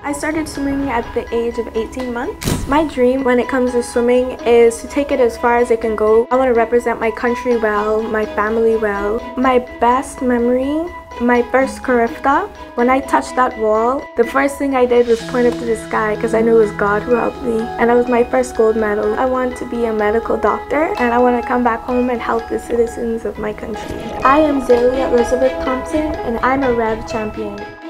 I started swimming at the age of 18 months. My dream when it comes to swimming is to take it as far as it can go. I want to represent my country well, my family well. My best memory, my first karifta. When I touched that wall, the first thing I did was point up to the sky because I knew it was God who helped me. And that was my first gold medal. I want to be a medical doctor and I want to come back home and help the citizens of my country. I am Zalie Thompson and I'm a REV champion.